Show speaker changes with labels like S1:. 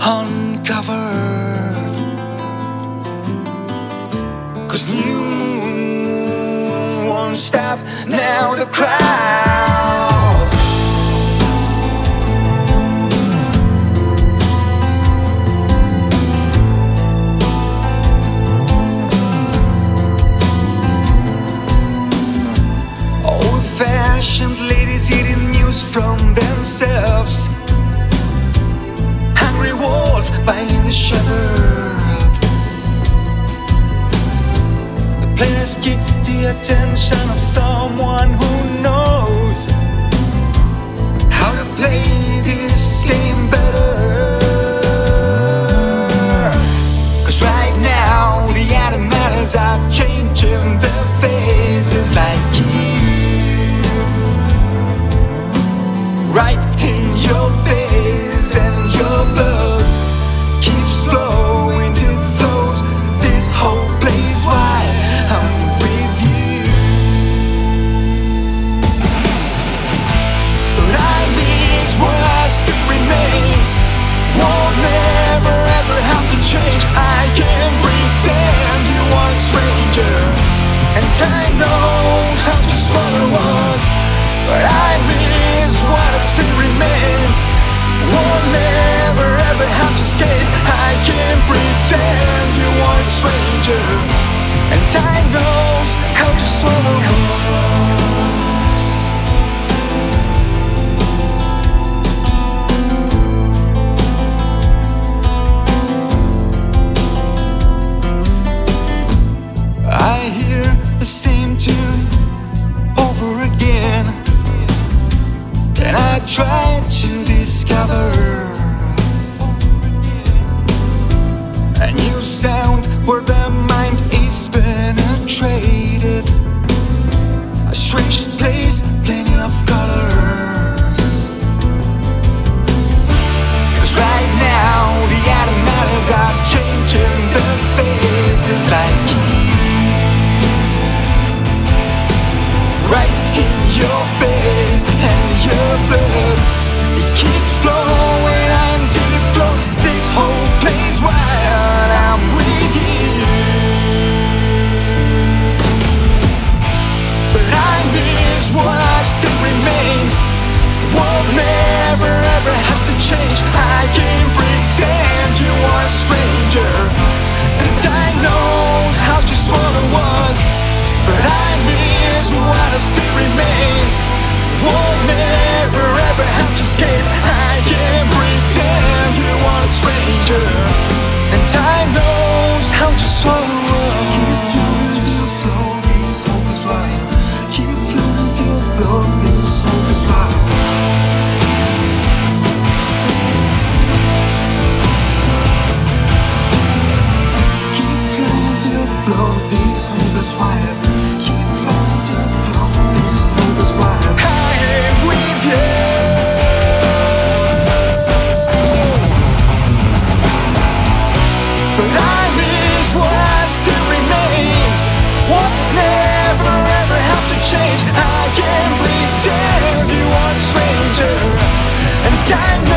S1: uncovered. 'Cause new moon won't stop now the crowd. Old-fashioned ladies eating news from themselves. Hungry wolf biting the shepherd. The players get the attention of someone who knows how to play this game better. 'Cause right now the animals are changing their faces like you. Right in your face, and your blood keeps flowing to those. This whole place wide, I'm with you. But I miss what still remains. Won't never ever have to change. I can't pretend you are a stranger, and time knows how to swallow us. But I miss what still remains. Won't never ever have to escape. I can't pretend you are a stranger, and time knows how to swallow us. I hear the same tune over again, and I try to discover a new sound where the mind is penetrated. A strange place, plenty of colors. 'Cause right now the animals are changing their faces like you. Right in your face, and your blood, it keeps flowing until it floats this whole place while I'm with you. But I miss what still remains. Won't never ever has to change. I can't pretend you are a stranger, and time knows how to swallow us. But I miss what still remains. Won't never ever have to escape. I can't pretend you are a stranger, and time knows how to swallow us. Keep floating till float, this hope is right. Keep floating till float, this hope is right. Keep floating till float, this hope is right. Keep floating till float, this hope is right. I am with you. But I miss what still remains. Won't never ever have to change. I can't pretend you are a stranger, and time